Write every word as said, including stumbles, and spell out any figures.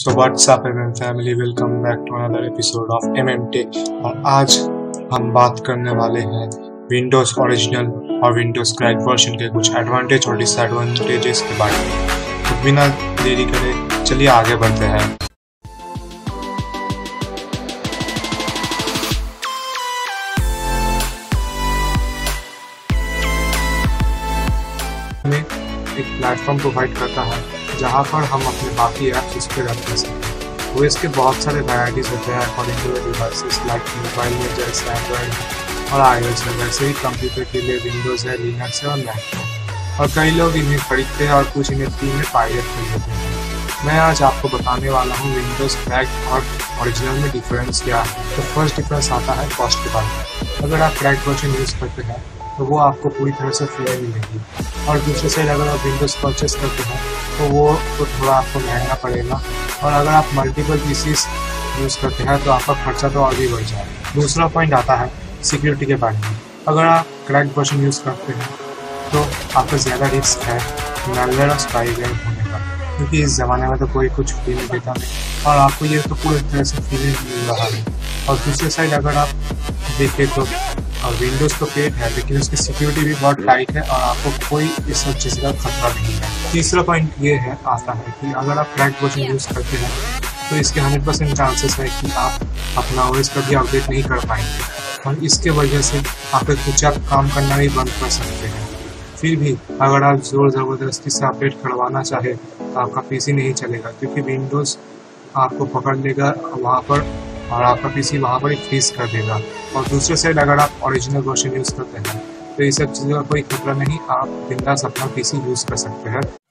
So what's up M M family, welcome back to another episode of M M Tech। और आज हम बात करने वाले हैं विंडोज ओरिजिनल और विंडोज क्रैक वर्जन के कुछ एडवांटेज और डिसएडवांटेजेस के बारे में। तो बिना देरी करे चलिए आगे बढ़ते हैं। हमें एक प्लेटफॉर्म प्रोवाइड करता है जहाँ पर हम अपने बाकी ऐप्स उस पर रख कर सकते हैं। वो इसके बहुत सारे वैराइटीज़ होते हैं according to the devices, like mobile में जैसे एंड्रॉइड और आईओएस है, वैसे ही कंप्यूटर के लिए विंडोज़ है, लिनक्स है और मैक है। और कई लोग इन्हें खरीदते हैं और कुछ इन्हें फ्री में पायरेट कर लेते हैं। मैं आज आपको बताने वाला हूँ विंडोज़ क्रैक और ओरिजिनल में डिफरेंस क्या है। तो फर्स्ट डिफरेंस आता है कॉस्ट के बारे में। अगर आप क्रैक वर्जन यूज़ करते हैं तो वो आपको पूरी तरह से फ्री में मिलेगी, और दूसरे साइड अगर आप विंडोज़ परचेस करते हैं तो वो तो थोड़ा आपको महंगा पड़ेगा, और अगर आप मल्टीपल पीसीस यूज़ करते हैं तो आपका खर्चा तो और भी बढ़ जाएगा। दूसरा पॉइंट आता है सिक्योरिटी के बारे में। अगर आप क्रैक वर्जन यूज़ करते हैं तो आपका ज़्यादा रिस्क है मैलवेयर और स्पाईवेयर होने का, क्योंकि इस ज़माने में तो कोई कुछ फ्री में देता नहीं और आपको ये तो पूरी तरह से फ्री में मिल रहा है। और दूसरे साइड अगर आप देखें तो और विंडोज़ तो पेड है, लेकिन उसकी सिक्योरिटी भी बहुत टाइट है और आपको कोई इस सब चीज़ का खतरा नहीं है। तीसरा पॉइंट ये है आता है कि अगर आप क्रैक वर्जन यूज़ करते हैं तो इसके हंड्रेड परसेंट चांसेस है कि आप अपना ओएस कभी अपडेट नहीं कर पाएंगे, और इसके वजह से आपके कुछ आप काम करना ही बंद कर सकते हैं। फिर भी अगर आप जोर ज़बरदस्ती से अपडेट करवाना चाहे तो आपका पीसी नहीं चलेगा, क्योंकि विंडोज़ आपको पकड़ लेगा वहाँ पर और आपका पीसी वहाँ पर ही फ्रीज कर देगा। और दूसरे साइड अगर आप ओरिजिनल वर्जन यूज़ करते हैं तो ये सब चीज़ों का कोई खतरा नहीं, आप बिंदास अपना पीसी यूज़ कर सकते हैं।